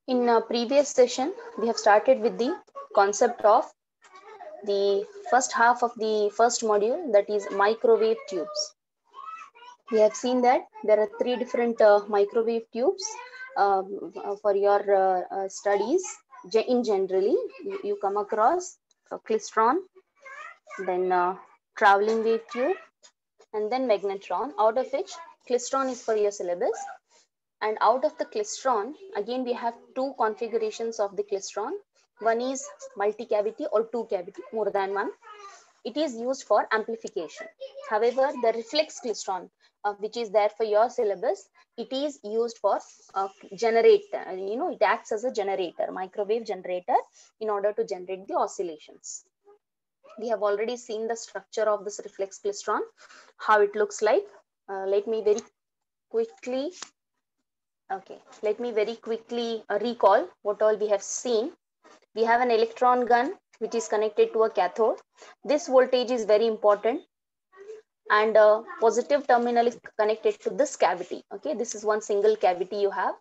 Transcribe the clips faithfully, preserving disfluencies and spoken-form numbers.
In a previous session, we have started with the concept of the first half of the first module, that is microwave tubes. We have seen that there are three different uh, microwave tubes um, uh, for your uh, uh, studies. In generally, you, you come across a klystron, then uh, traveling wave tube, and then magnetron, out of which klystron is for your syllabus. And out of the klystron, again, we have two configurations of the klystron. One is multi-cavity or two cavity, more than one. It is used for amplification. However, the reflex klystron, uh, which is there for your syllabus, it is used for uh, generator. You know, it acts as a generator, microwave generator, in order to generate the oscillations. We have already seen the structure of this reflex klystron, how it looks like. Uh, let me very quickly Okay, let me very quickly uh, recall what all we have seen. We have an electron gun which is connected to a cathode. This voltage is very important, and a positive terminal is connected to this cavity. Okay, this is one single cavity you have.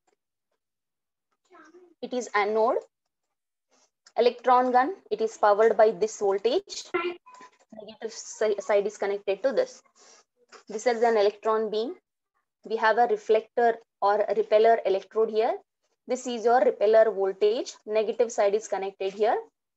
It is anode. Electron gun, it is powered by this voltage. Negative side is connected to this. This is an electron beam. We have a reflector or a repeller electrode here. This is your repeller voltage. Negative side is connected here.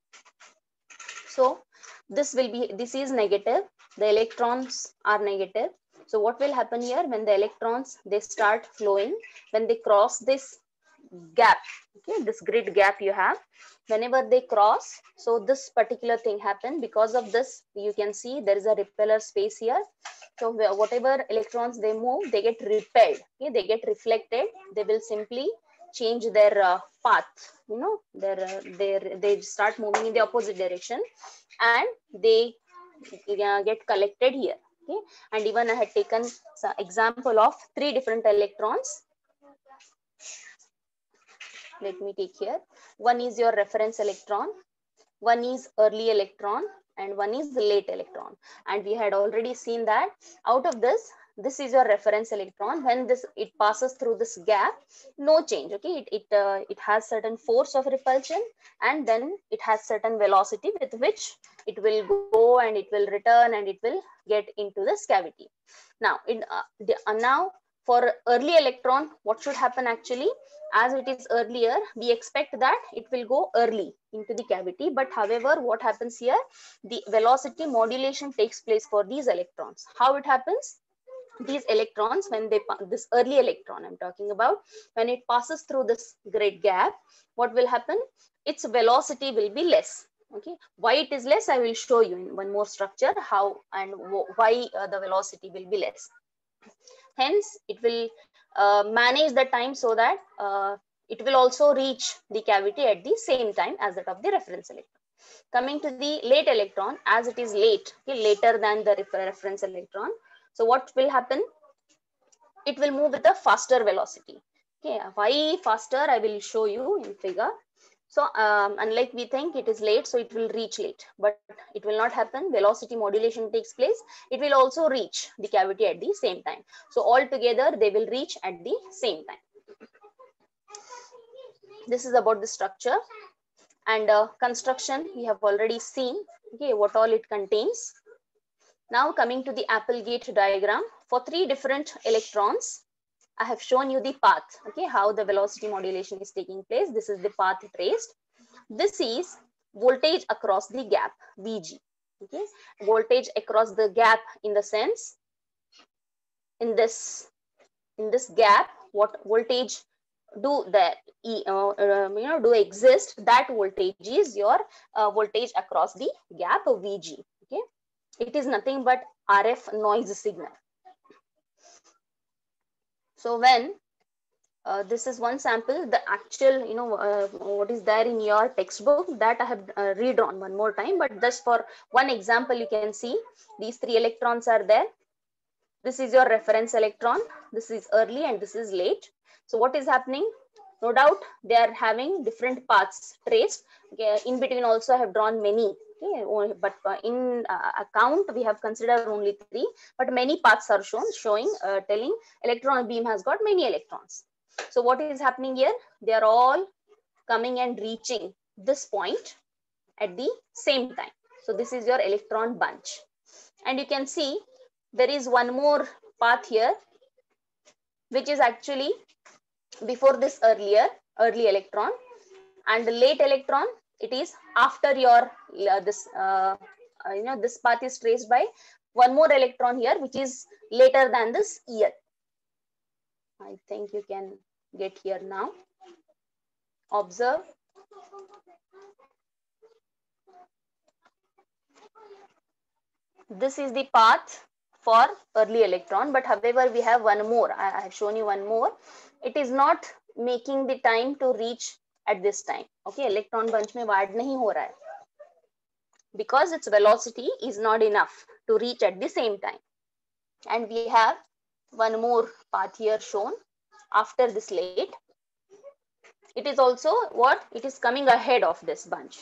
So this will be, this is negative. The electrons are negative. So what will happen here when the electrons, they start flowing, when they cross this gap, okay, this grid gap you have, whenever they cross, so this particular thing happen. Because of this, you can see there is a repeller space here. So whatever electrons they move, they get repelled, okay, they get reflected. They will simply change their uh, path, you know, their, uh, their, they start moving in the opposite direction, and they uh, get collected here. Okay, and even I had taken some example of three different electrons. Let me take here. One is your reference electron, one is early electron, and one is the late electron. And we had already seen that out of this, this is your reference electron. When this it passes through this gap, no change. Okay, it it uh, it has certain force of repulsion, and then it has certain velocity with which it will go and it will return and it will get into this cavity. Now, in uh, the, uh, now for early electron, what should happen actually? As it is earlier, we expect that it will go early into the cavity. But however, what happens here? The velocity modulation takes place for these electrons. How it happens? These electrons, when they, this early electron I'm talking about, when it passes through this great gap, what will happen? Its velocity will be less. Okay, why it is less, I will show you in one more structure how and why uh, the velocity will be less. Hence, it will uh, manage the time so that uh, it will also reach the cavity at the same time as that of the reference electron. Coming to the late electron, as it is late, okay, later than the reference electron. So what will happen? It will move with a faster velocity. Okay, why faster? I will show you in figure. So um, unlike we think it is late, so it will reach late, but it will not happen. Velocity modulation takes place. It will also reach the cavity at the same time. So all together they will reach at the same time. This is about the structure and uh, construction. We have already seen, okay, what all it contains. Now coming to the Applegate diagram, for three different electrons, I have shown you the path, okay, how the velocity modulation is taking place. This is the path traced. This is voltage across the gap, V G, okay, voltage across the gap in the sense, in this, in this gap, what voltage do that, uh, uh, you know, do exist, that voltage is your uh, voltage across the gap of V G, okay. It is nothing but R F noise signal. So when uh, this is one sample, the actual, you know, uh, what is there in your textbook, that I have uh, redrawn one more time, but just for one example, you can see these three electrons are there. This is your reference electron, this is early and this is late. So what is happening? No doubt they are having different paths traced. Okay, in between also I have drawn many. Okay, but uh, in uh, account we have considered only three, but many paths are shown, showing, uh, telling electron beam has got many electrons. So what is happening here? They are all coming and reaching this point at the same time. So this is your electron bunch. And you can see there is one more path here, which is actually before this earlier, early electron, and the late electron, it is after your, uh, this, uh, uh, you know, this path is traced by one more electron here, which is later than this year. I think you can get here now. Observe. This is the path for early electron, but however, we have one more. I have shown you one more. It is not making the time to reach at this time. Okay, electron bunch में wide नहीं हो रहा है, because its velocity is not enough to reach at the same time. And we have one more path here shown after this late. It is also what? It is coming ahead of this bunch.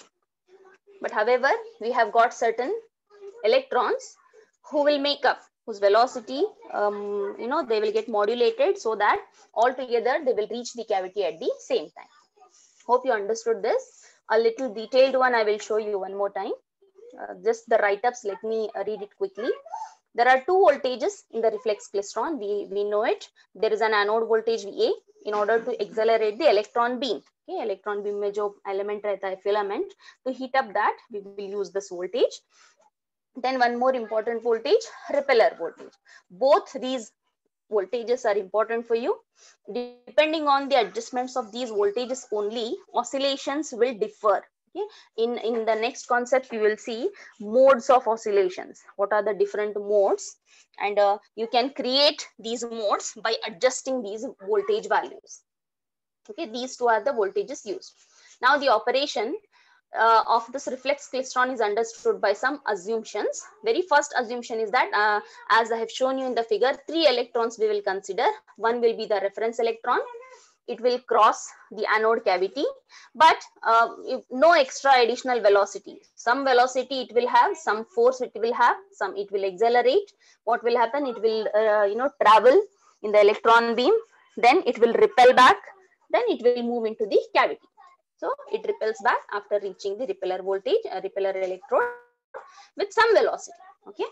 But however, we have got certain electrons who will make up, whose velocity, um, you know, they will get modulated so that altogether they will reach the cavity at the same time. Hope you understood this. A little detailed one I will show you one more time. Uh, just the write-ups, let me uh, read it quickly. There are two voltages in the reflex klystron. We, we know it. There is an anode voltage V A in order to accelerate the electron beam. Okay, electron beam में जो element रहता है, filament, to heat up that, we will use this voltage. Then one more important voltage, repeller voltage. Both these voltages are important for you. Depending on the adjustments of these voltages only, oscillations will differ. Okay. In, in the next concept, you will see modes of oscillations. What are the different modes? And uh, you can create these modes by adjusting these voltage values. Okay, these two are the voltages used. Now the operation uh, of this reflex klystron is understood by some assumptions. Very first assumption is that, uh, as I have shown you in the figure, three electrons we will consider. One will be the reference electron. It will cross the anode cavity, but uh, no extra additional velocity. Some velocity it will have, some force it will have, some it will accelerate. What will happen? It will, uh, you know, travel in the electron beam, then it will repel back, then it will move into the cavity. So it repels back after reaching the repeller voltage, a repeller electrode with some velocity. Okay.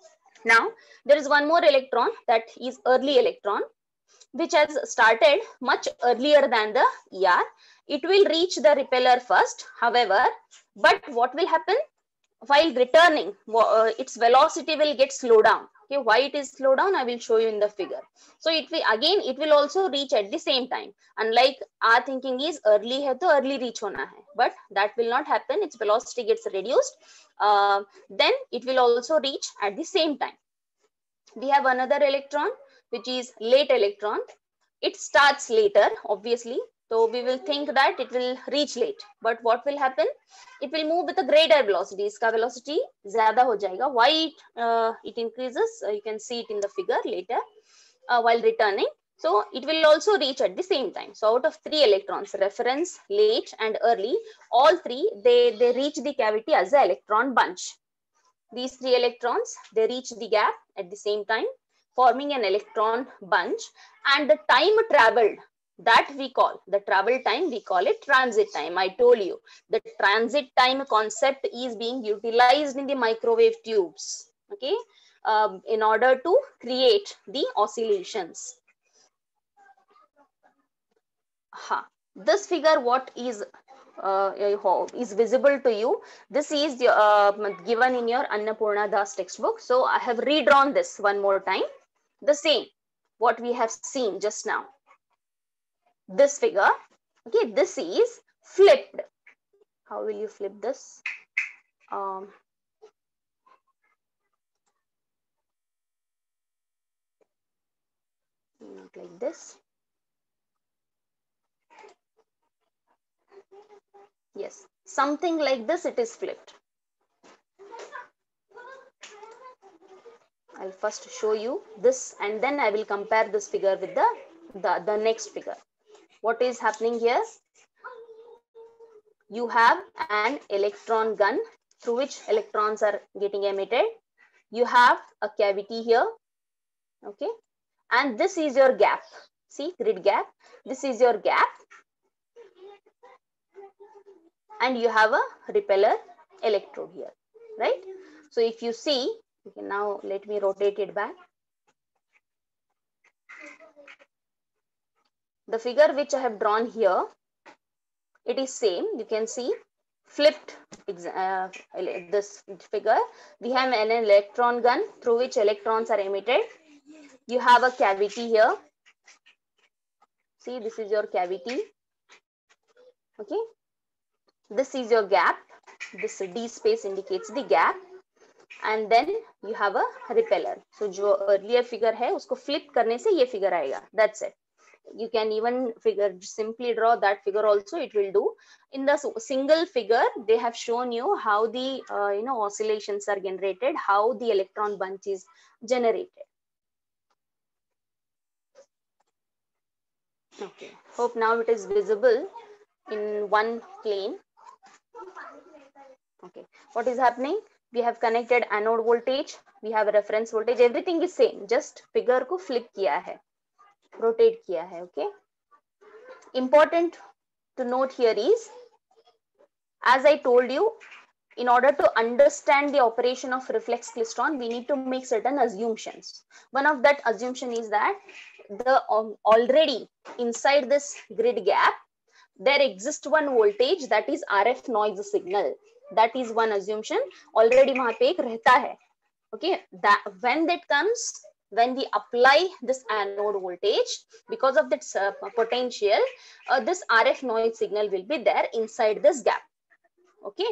Now there is one more electron, that is early electron, which has started much earlier than the E R. It will reach the repeller first, however, but what will happen? While returning, uh, its velocity will get slowed down. Okay, why it is slowed down, I will show you in the figure. So it will, again, it will also reach at the same time. Unlike our thinking is early hai to early reach hona hai, but that will not happen. Its velocity gets reduced. Uh, then it will also reach at the same time. We have another electron, which is late electron. It starts later, obviously. So we will think that it will reach late, but what will happen? It will move with a greater velocity. Iska velocity zyada ho jayega. Why it, uh, it increases? Uh, you can see it in the figure later uh, while returning. So it will also reach at the same time. So out of three electrons, reference, late, and early, all three, they, they reach the cavity as an electron bunch. These three electrons, they reach the gap at the same time, forming an electron bunch, and the time traveled, that we call, the travel time, we call it transit time. I told you, the transit time concept is being utilized in the microwave tubes, okay, um, in order to create the oscillations. Ha. This figure, what is uh, is visible to you, this is uh, given in your Annapurna Das textbook. So I have redrawn this one more time. The same, what we have seen just now. This figure, okay, this is flipped. How will you flip this? Um, not like this. Yes, something like this, it is flipped. I'll first show you this, and then I will compare this figure with the, the, the next figure. What is happening here? You have an electron gun through which electrons are getting emitted. You have a cavity here, okay, and this is your gap. See, grid gap. This is your gap. And you have a repeller electrode here, right? So if you see, okay, now let me rotate it back. The figure which I have drawn here, it is same. You can see flipped uh, this figure. We have an electron gun through which electrons are emitted. You have a cavity here. See, this is your cavity. Okay. This is your gap. This D space indicates the gap. And then you have a repeller. So जो earlier figure है उसको flip करने से ये figure आएगा. That's it. You can even figure simply draw that figure also. It will do. In the single figure, they have shown you how the uh, you know oscillations are generated, how the electron bunch is generated. Okay. Hope now it is visible in one plane. Okay. What is happening? We have connected anode voltage. We have a reference voltage. Everything is same. Just figure को flip किया है, rotate किया है. Okay. Important to note here is, as I told you, in order to understand the operation of reflex klystron, we need to make certain assumptions. One of that assumption is that the um, already inside this grid gap, there exists one voltage, that is R F noise signal. That is one assumption. Already वहाँ पे एक रहता है. Okay, that when that comes, when we apply this anode voltage, because of that uh, potential, uh, this R F noise signal will be there inside this gap. Okay.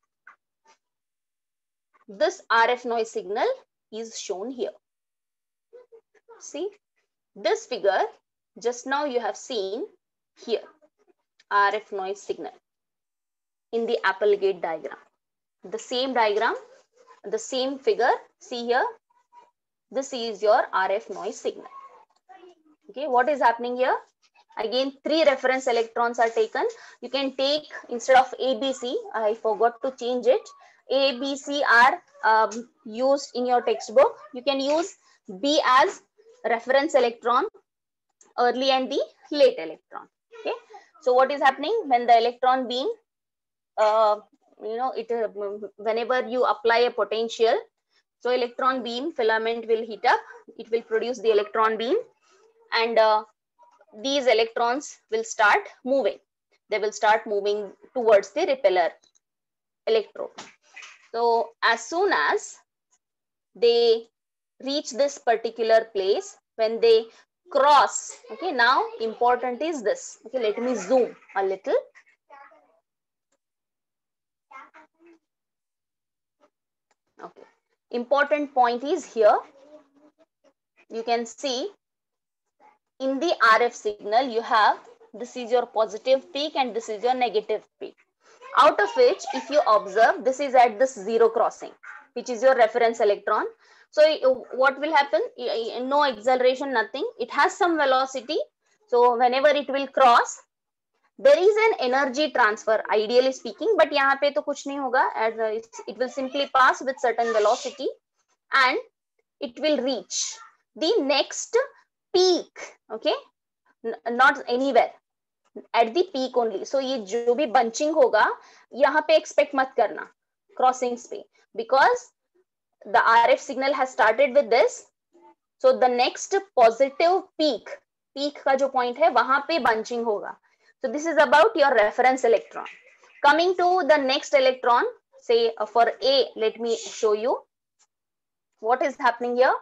This R F noise signal is shown here. See, this figure, just now you have seen here, R F noise signal in the Applegate diagram. The same diagram, the same figure, see here, this is your R F noise signal. Okay, what is happening here? Again, three reference electrons are taken. You can take, instead of A, B, C, I forgot to change it. A, B, C are um, used in your textbook. You can use B as reference electron, early and the late electron. Okay. So what is happening when the electron beam, uh, you know, it uh, whenever you apply a potential, so electron beam filament will heat up. It will produce the electron beam, and uh, these electrons will start moving. They will start moving towards the repeller electrode. So as soon as they reach this particular place, when they cross, okay, now important is this. Okay, let me zoom a little. Okay, important point is here. You can see in the R F signal, you have, this is your positive peak and this is your negative peak. Out of which, if you observe, this is at this zero crossing, which is your reference electron. So what will happen? No acceleration, nothing. It has some velocity. So whenever it will cross, there is an energy transfer, ideally speaking, but यहाँ पे तो कुछ नहीं होगा. It will simply pass with certain velocity and it will reach the next peak. Okay, not anywhere, at the peak only. So ये जो भी bunching होगा, यहाँ पे expect मत करना crossings पे, because the R F signal has started with this. So the next positive peak, peak का जो point है, वहाँ पे bunching होगा. So this is about your reference electron. Coming to the next electron, say uh, for A, let me show you what is happening here.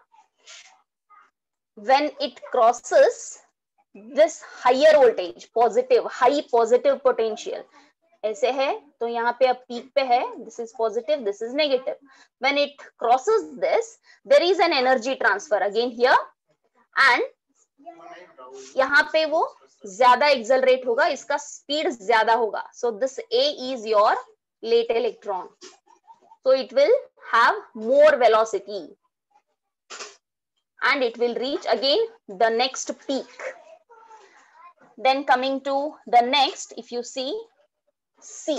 When it crosses this higher voltage, positive, high positive potential, ऐसे है तो यहाँ पे अब peak पे है, this is positive, this is negative. When it crosses this, there is an energy transfer again here, and यहाँ पे वो ज्यादा एक्सेलरेट होगा, इसका स्पीड ज्यादा होगा. So this A is your late electron. So it will have more velocity and it will reach again the next peak. Then coming to the next, if you see C,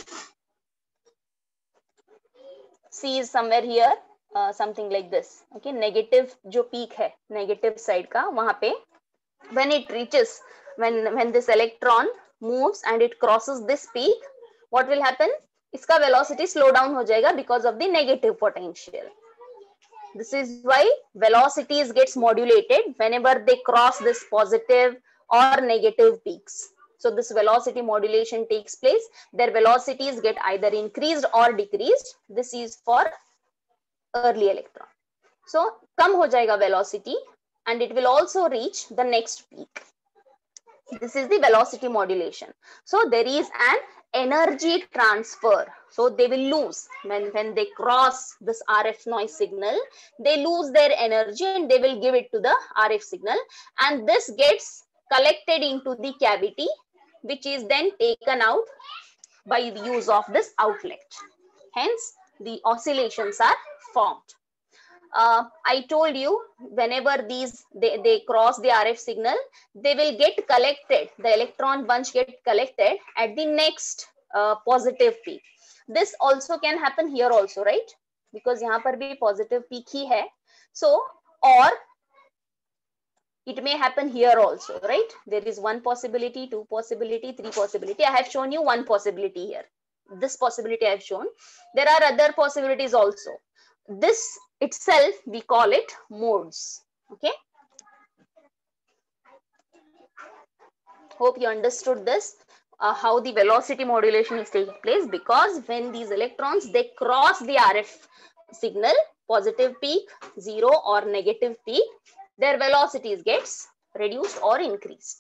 C is somewhere here, uh, something like this. Okay, negative जो peak है, negative side का, वहाँ पे when it reaches, when when this electron moves and it crosses this peak, what will happen? Iska velocity slow down ho jayega because of the negative potential. This is why velocities gets modulated whenever they cross this positive or negative peaks. So this velocity modulation takes place. Their velocities get either increased or decreased. This is for early electron. So kam ho jayega velocity and it will also reach the next peak. This is the velocity modulation. So there is an energy transfer. So they will lose when, when they cross this R F noise signal, they lose their energy and they will give it to the R F signal. And this gets collected into the cavity, which is then taken out by the use of this outlet. Hence, the oscillations are formed. Uh, I told you whenever these they, they cross the R F signal, they will get collected, the electron bunch get collected at the next uh, positive peak. This also can happen here also, right? Because यहाँ पर भी positive peak ही है. So, or it may happen here also, right? There is one possibility, two possibility, three possibility. I have shown you one possibility here. This possibility I have shown. There are other possibilities also. This itself, we call it modes. Okay. Hope you understood this, uh, how the velocity modulation is taking place, because when these electrons, they cross the R F signal, positive peak, zero or negative peak, their velocities gets reduced or increased.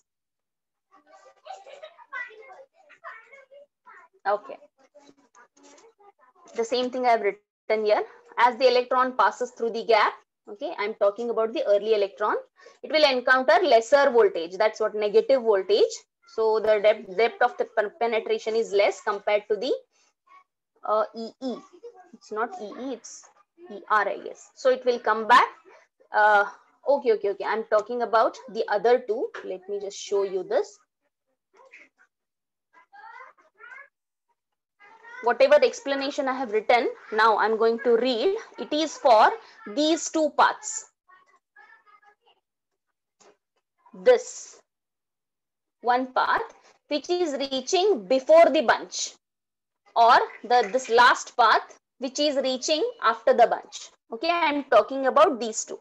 Okay. The same thing I have written here. As the electron passes through the gap, okay, I'm talking about the early electron, it will encounter lesser voltage. That's what negative voltage. So the depth, depth of the penetration is less compared to the uh, E E. It's not E E, it's E R, I guess. So it will come back. Uh, okay, okay, okay. I'm talking about the other two. Let me just show you this. Whatever the explanation I have written, now I'm going to read. It is for these two paths. This one path which is reaching before the bunch, or the this last path which is reaching after the bunch. Okay, I'm talking about these two.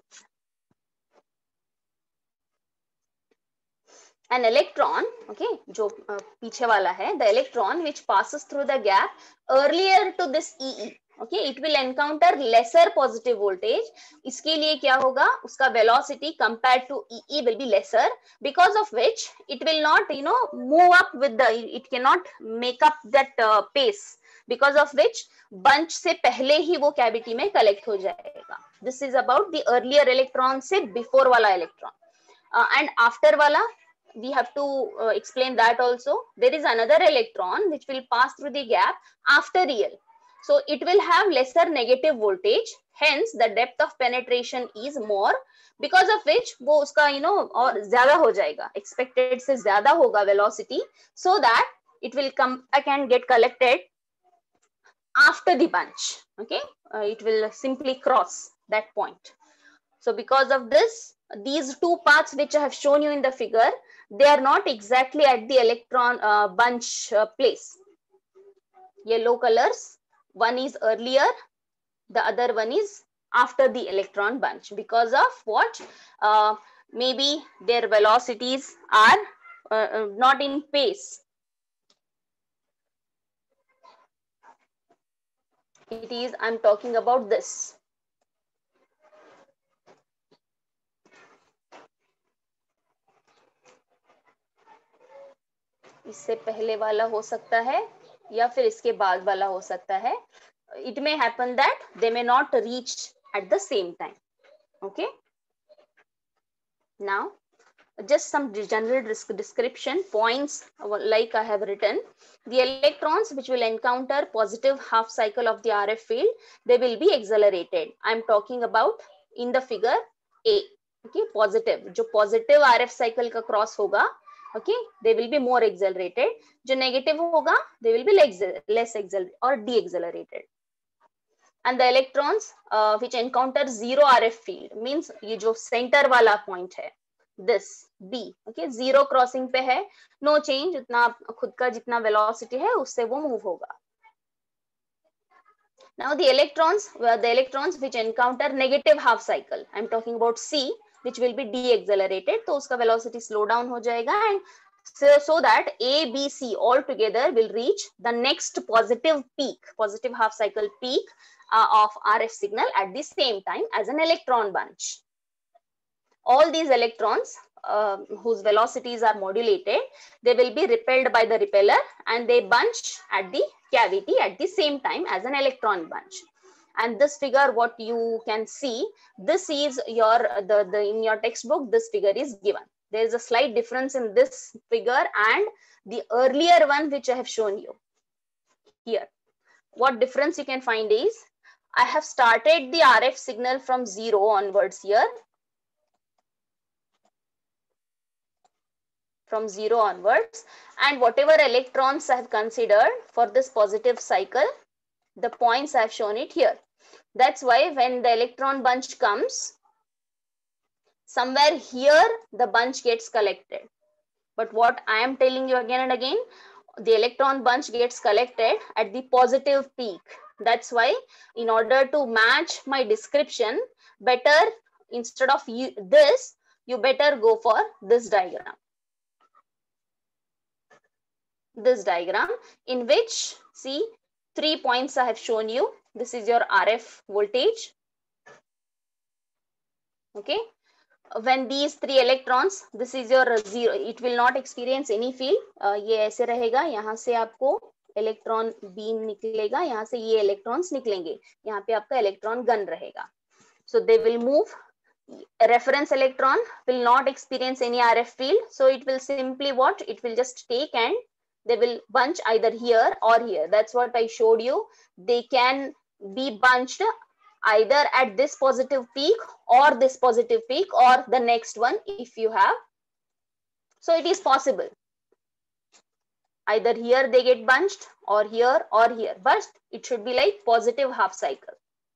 An electron, okay, जो uh, पीछे वाला है, the electron which passes through the gap earlier to this E E, okay, it will encounter lesser positive voltage. इसके लिए क्या होगा? उसका velocity compared to E E will be lesser, because of which it will not, you know, move up with the, it cannot make up that uh, pace, because of which bunch से पहले ही वो cavity में collect हो जाएगा. This is about the earlier electron से before वाला electron. Uh, and after वाला, we have to uh, explain that also. There is another electron which will pass through the gap after E L. So it will have lesser negative voltage. Hence, the depth of penetration is more, because of which वो उसका, you know, और ज़्यादा हो जाएगा. Expected से ज़्यादा होगा velocity, so that it will come back and get collected after the bunch. Okay, uh, it will simply cross that point. So because of this, these two paths which I have shown you in the figure, they are not exactly at the electron uh, bunch uh, place. Yellow colors, one is earlier, the other one is after the electron bunch. Because of what? Uh, maybe their velocities are uh, not in pace. It is, I'm talking about this. इससे पहले वाला हो सकता है या फिर इसके बाद वाला हो सकता है. It may happen that they may not reach at the same time. Okay. Now, just some general description points like I have written. The electrons which will encounter positive half cycle of the R F field, they will be accelerated. I'm talking about in the figure A. Okay, positive. जो positive R F cycle का cross होगा, okay, they will be more accelerated. जो negative होगा, they will be less, less accelerated or de-accelerated. And the electrons uh, which encounter zero R F field, means ये जो center वाला point है, this, B. Okay, zero crossing पे है, no change, उतना खुद का जितना velocity है उससे वो move होगा. Now the electrons, well, the electrons which encounter negative half cycle, I'm talking about C, which will be deaccelerated, तो उसका velocity slow down हो जाएगा, and so, so that A, B, C all together will reach the next positive peak, positive half cycle peak uh, of R F signal at the same time as an electron bunch. All these electrons uh, whose velocities are modulated, they will be repelled by the repeller and they bunch at the cavity at the same time as an electron bunch. And this figure, what you can see, this is your, the, the in your textbook, this figure is given. There is a slight difference in this figure and the earlier one which I have shown you here. What difference you can find is, I have started the R F signal from zero onwards here. From zero onwards, and whatever electrons I have considered for this positive cycle, the points I have shown it here. That's why when the electron bunch comes, somewhere here the bunch gets collected. But what I am telling you again and again, the electron bunch gets collected at the positive peak. That's why in order to match my description, better instead of you, this, you better go for this diagram. This diagram in which, see, three points I have shown you. This is your R F voltage. Okay. When these three electrons, this is your zero, it will not experience any field. Uh, ये ऐसे रहेगा, यहाँ से आपको electron beam निकलेगा, यहाँ से ये electrons निकलेंगे, यहाँ पे आपका electron gun रहेगा. So they will move. A reference electron will not experience any R F field. So it will simply what? It will just take and they will bunch either here or here. That's what I showed you. They can be bunched either at this positive peak or this positive peak or the next one if you have. So it is possible. Either here they get bunched or here or here, but it should be like positive half cycle.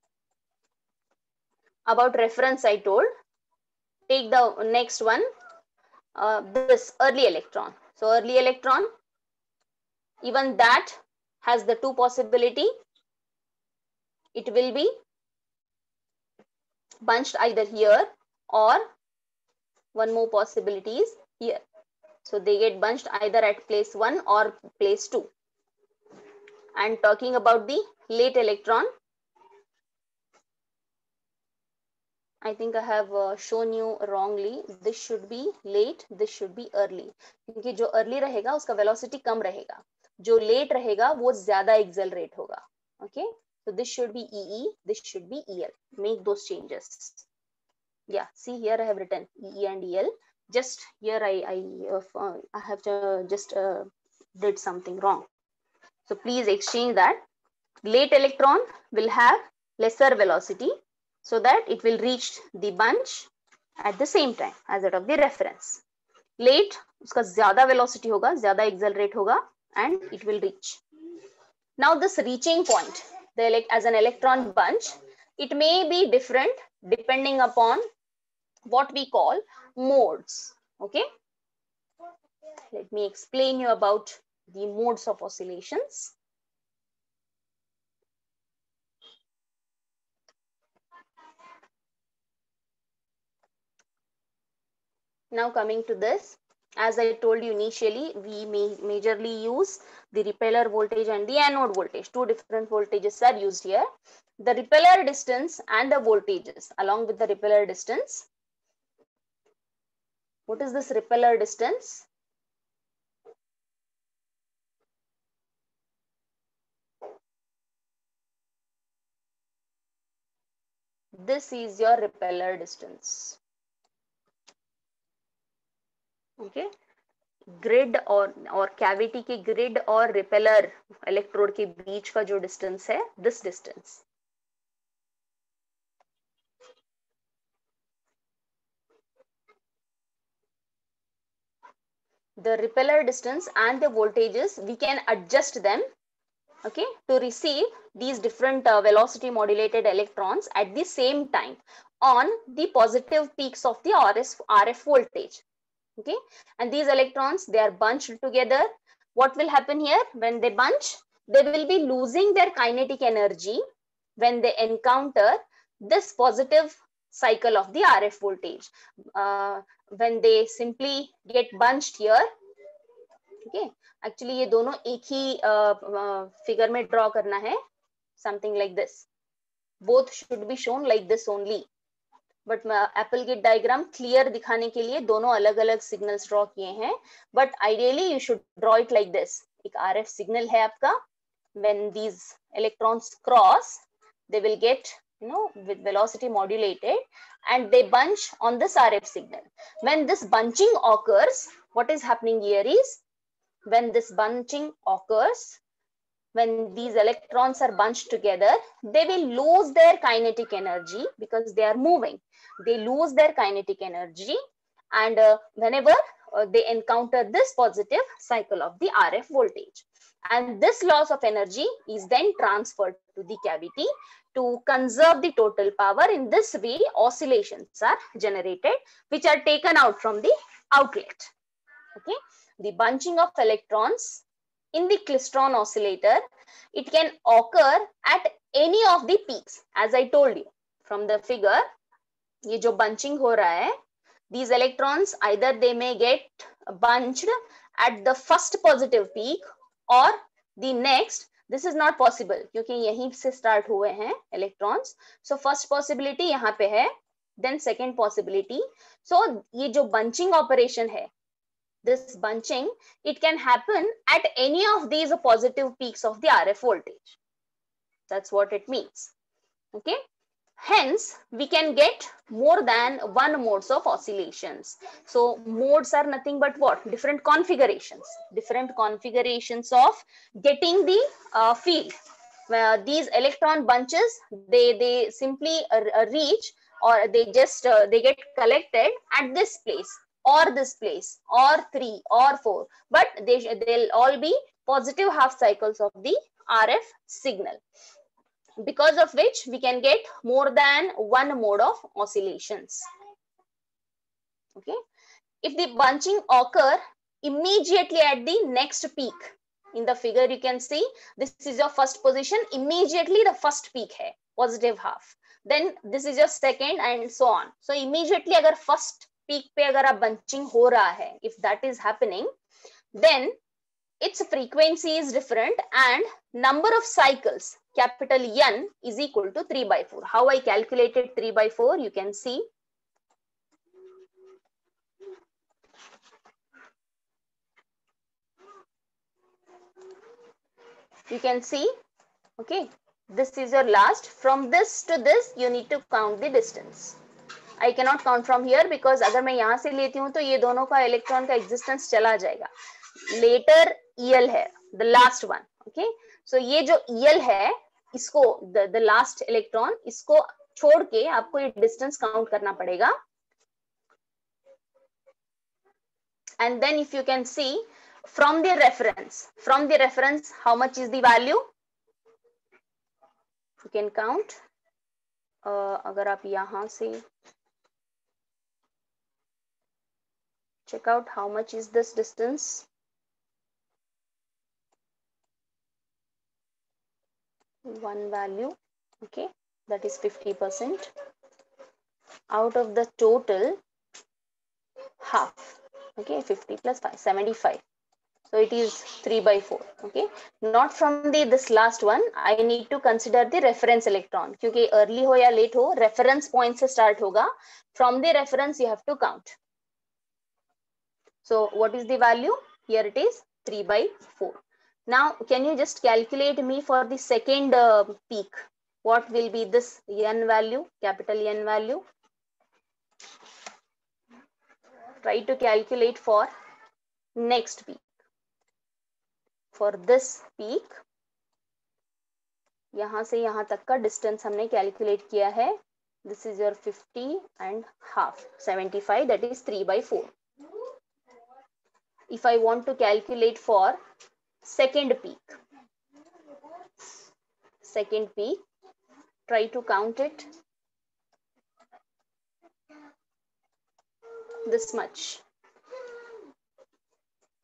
About reference I told. Take the next one, uh, this early electron. So early electron, even that has the two possibility. It will be bunched either here or one more possibility is here. So they get bunched either at place one or place two. And talking about the late electron, I think I have uh, shown you wrongly. This should be late, this should be early. क्योंकि जो early रहेगा उसका velocity कम रहेगा. जो late रहेगा वो ज़्यादा accelerate होगा. Okay, so this should be E E, this should be E L. Make those changes. Yeah, see here I have written E E and E L. Just here I I uh, I have to just uh, did something wrong. So please exchange that. Late electron will have lesser velocity, so that it will reach the bunch at the same time as that of the reference. Late, uska zyada velocity hoga, zyada accelerate hoga, and it will reach. Now this reaching point, the elect as an electron bunch, it may be different depending upon what we call modes. Okay. Let me explain you about the modes of oscillations. Now coming to this, as I told you initially, we may majorly use the repeller voltage and the anode voltage. Two different voltages are used here. The repeller distance and the voltages along with the repeller distance. What is this repeller distance? This is your repeller distance. Okay, grid और और cavity के grid और repeller electrode के बीच का जो distance है, this distance. The repeller distance and the voltages, we can adjust them, okay, to receive these different uh, velocity modulated electrons at the same time on the positive peaks of the R F, R F voltage. Okay, and these electrons, they are bunched together. What will happen here? When they bunch, they will be losing their kinetic energy when they encounter this positive cycle of the R F voltage. Uh, when they simply get bunched here, okay, actually ये दोनों एक ही figure में draw करना है, something like this. Both should be shown like this only. But apple gate diagram clear दिखाने के लिए दोनों अलग अलग सिग्नल्स ड्रॉ किए हैं, but ideally you should draw it like this. एक आरएफ सिग्नल है आपका. when these electrons cross, they will get, you know, with velocity modulated, and they bunch on this R F signal. When this bunching occurs, what is happening here is, when this bunching occurs, when these electrons are bunched together, they will lose their kinetic energy because they are moving. They lose their kinetic energy, and uh, whenever uh, they encounter this positive cycle of the R F voltage, and this loss of energy is then transferred to the cavity to conserve the total power. In this way, oscillations are generated, which are taken out from the outlet. Okay, the bunching of electrons in the klystron oscillator, it can occur at any of the peaks. As I told you from the figure, ये जो bunching हो रहा है, these electrons either they may get bunched at the first positive peak or the next. This is not possible क्योंकि यहीं से start हुए हैं electrons. So first possibility यहाँ पे है, then second possibility. So ये जो bunching operation है, this bunching, it can happen at any of these positive peaks of the R F voltage. That's what it means. Okay. Hence, we can get more than one modes of oscillations. So modes are nothing but what? Different configurations. Different configurations of getting the uh, field. Uh, these electron bunches, they they simply uh, reach, or they just uh, they get collected at this place, or this place, or three, or four, but they, they'll all be positive half cycles of the R F signal, because of which we can get more than one mode of oscillations. Okay, if the bunching occur immediately at the next peak, in the figure you can see, this is your first position, immediately the first peak hai, positive half, then this is your second, and so on. So immediately agar first peak पे अगर आप bunching हो रहा है, if that is happening, then its frequency is different and number of cycles, capital N, is equal to three by four. How I calculated three by four, you can see. You can see, okay, this is your last. From this to this, you need to count the distance. I cannot count from here because अगर मैं यहाँ से लेती हूँ तो ये दोनों का इलेक्ट्रॉन का एग्जिस्टेंस चला जाएगा. Later E L है, the last one. Okay, so ये जो E L है, इसको the, the last electron, इसको छोड़ के आपको ये distance count करना पड़ेगा. And then if you can see from the reference, from the reference, how much is the value? You can count. Uh, अगर आप यहाँ से check out how much is this distance. One value, okay, that is fifty percent. Out of the total, half, okay, fifty plus five, seventy-five. So it is three by four, okay. Not from the this last one, I need to consider the reference electron. क्योंकि early हो या late हो, reference point से start होगा. From the reference you have to count. So what is the value? Here it is three by four. Now, can you just calculate me for the second uh, peak? What will be this N value, capital N value? Try to calculate for next peak. For this peak, यहाँ से यहाँ तक का distance हमने calculate किया है. This is your fifty and half, seventy-five, that is three by four. If I want to calculate for second peak, second peak, try to count it. This much.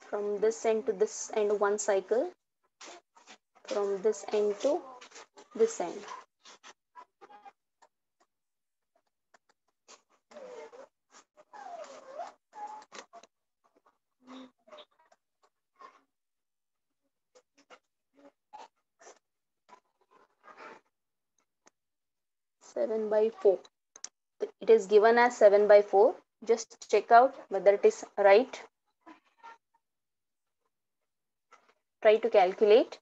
from this end to this end one cycle, from this end to this end. seven by four. It is given as seven by four. Just check out whether it is right. Try to calculate.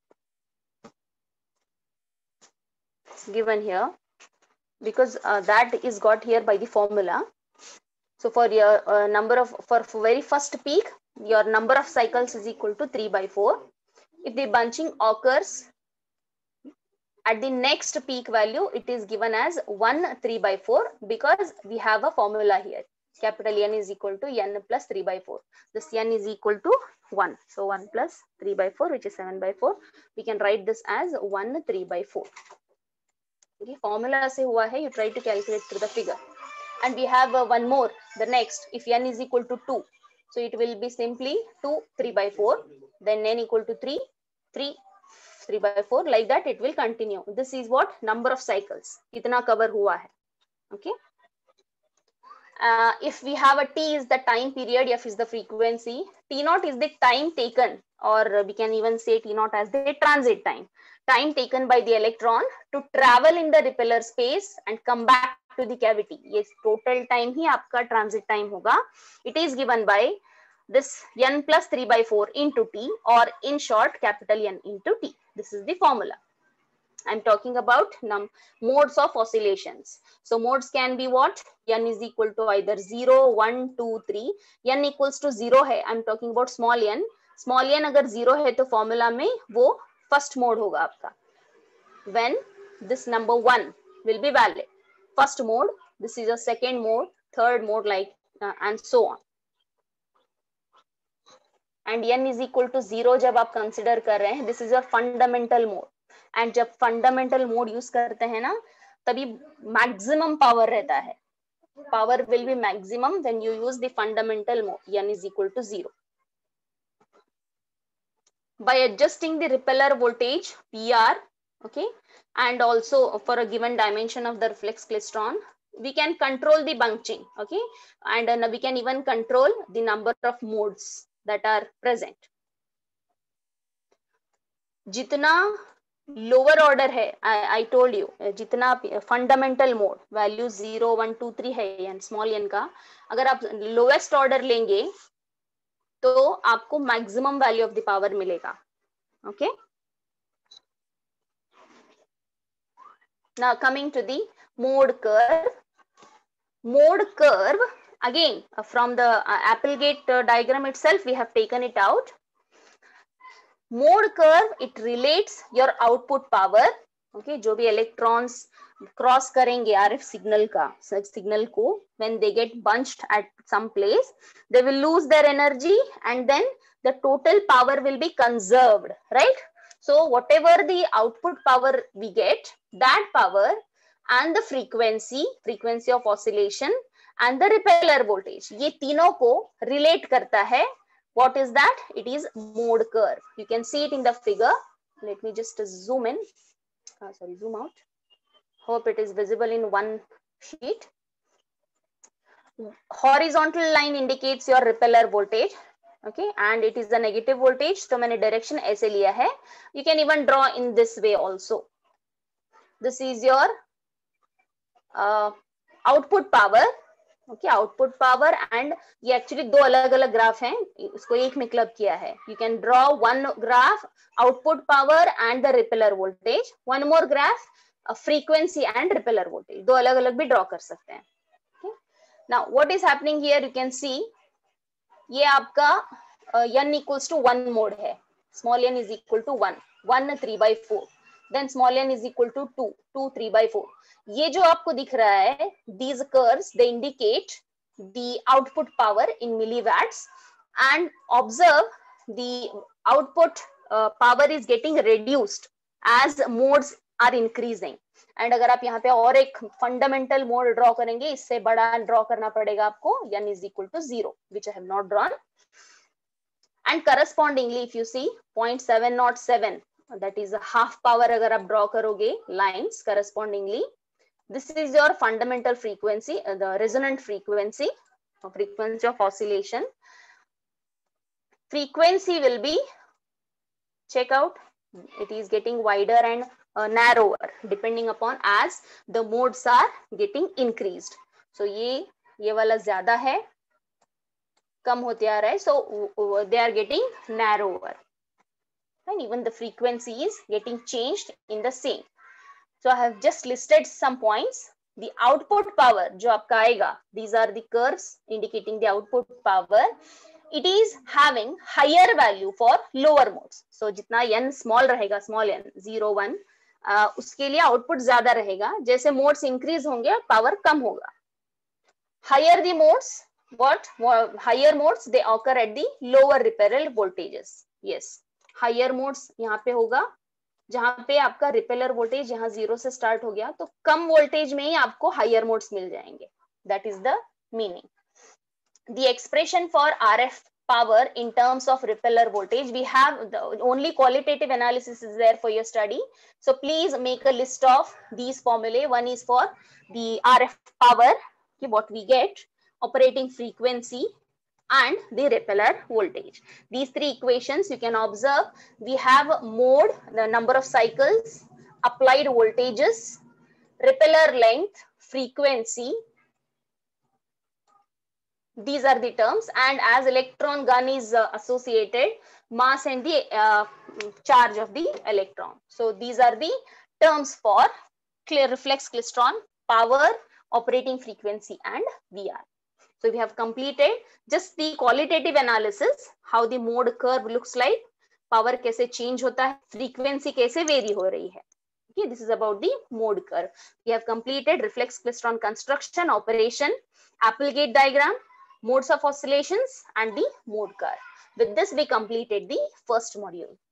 It's given here because uh, that is got here by the formula. So for your uh, number of, for, for very first peak, your number of cycles is equal to three by four. If the bunching occurs at the next peak value, it is given as one three by four because we have a formula here. Capital N is equal to N plus three by four. This N is equal to one. So one plus three by four, which is seven by four. We can write this as one three by four. Okay, formula se hua hai, you try to calculate through the figure. And we have uh, one more, the next, if N is equal to two. So it will be simply two three by four, then N equal to three, three, three by four, like that it will continue. This is what number of cycles, kitna cover hua hai. Okay. Uh, if we have a T is the time period, F is the frequency, T naught is the time taken, or we can even say T naught as the transit time. Time taken by the electron to travel in the repeller space and come back to the cavity. Yes, total time hi aapka transit time hoga. It is given by this N plus three by four into T, or in short capital N into T. This is the formula. I'm talking about num modes of oscillations. So modes can be what? N is equal to either zero, one, two, three. N equals to zero hai. I'm talking about small n. Small n agar zero hai to formula mein wo first mode hoga aapka. When this number one will be valid. First mode, this is a second mode, third mode, like uh, and so on. And N is equal to zero jab aap consider kar rahe hain, this is your fundamental mode. And जब fundamental mode use करते हैं ना, तभी maximum power रहता है. Power will be maximum when you use the fundamental mode. N is equal to zero. By adjusting the repeller voltage P R, okay, and also for a given dimension of the reflex klystron, we can control the bunching, okay, and uh, we can even control the number of modes that are present. जितना lower order है, I told you, जितना fundamental mode value zero one two three है n small n का, अगर आप lowest order लेंगे तो आपको maximum value of the power मिलेगा. Okay, now coming to the mode curve. Mode curve again from the Applegate diagram itself we have taken it out. Mode curve, it relates your output power, okay, जो भी electrons cross करेंगे R F signal का signal को, when they get bunched at some place, they will lose their energy and then the total power will be conserved, right? So whatever the output power we get, that power and the frequency, frequency of oscillation and the repeller voltage, ये तीनों को relate करता है. What is that? It is mode curve. You can see it in the figure. Let me just zoom in. Uh, sorry, zoom out. Hope it is visible in one sheet. Horizontal line indicates your repeller voltage. Okay, and it is the negative voltage. So मैंने direction ऐसे लिया है. You can even draw in this way also. This is your uh, output power. Okay, output power. And ये actually दो अलग अलग graph हैं, इसको एक में क्लब किया है. You can draw one graph output power and the repeller voltage, one more graph frequency and repeller voltage. दो अलग अलग भी ड्रॉ कर सकते हैं. Now what is happening here, you can see ये आपका n equals to one mode है. Small n is equal to one, one three by four. Then small n is equal to two, two three by four. ये जो आपको दिख रहा है, these curves they indicate the output power in milliwatts, and observe the output uh, power is getting reduced as modes are increasing. And अगर आप यहाँ पे और एक fundamental mode draw करेंगे, इससे बड़ा draw करना पड़ेगा आपको. N is equal to zero, which I have not drawn. And correspondingly, if you see zero point seven zero seven, that is a half power अगर आप draw करोगे lines correspondingly, this is your fundamental frequency, uh, the resonant frequency, or frequency of oscillation. Frequency will be, check out, it is getting wider and uh, narrower depending upon as the modes are getting increased. So ये ये वाला ज़्यादा है, कम होते आ रहा है, so they are getting narrower, and even the frequency is getting changed in the same. So I have just listed some points. The output power जो आपका आएगा, these are the curves indicating the output power. It is having higher value for lower modes. So जितना n small रहेगा, small n zero one, uh, उसके लिए output ज्यादा रहेगा. जैसे modes increase होंगे, power कम होगा. Higher the modes, what higher modes they occur at the lower repeller voltages. Yes, higher modes यहाँ पे होगा जहां पे आपका रिपेलर वोल्टेज यहाँ जीरो से स्टार्ट हो गया, तो कम वोल्टेज में ही आपको हायर मोड्स मिल जाएंगे. That is the meaning. The expression for RF power in terms of repeller voltage, we have the only qualitative analysis is there for your study. So please make a list of these formulae. One is for the R F power, what we get, operating frequency, and the repeller voltage. These three equations you can observe. We have mode, the number of cycles, applied voltages, repeller length, frequency. These are the terms, and as electron gun is uh, associated, mass and the uh, charge of the electron. So these are the terms for clear reflex klystron, power, operating frequency, and V R. So we have completed just the qualitative analysis, how the mode curve looks like, power कैसे change होता है, frequency कैसे vary हो रही है. Okay, this is about the mode curve. We have completed reflex klystron construction, operation, Applegate diagram, modes of oscillations, and the mode curve. With this, we completed the first module.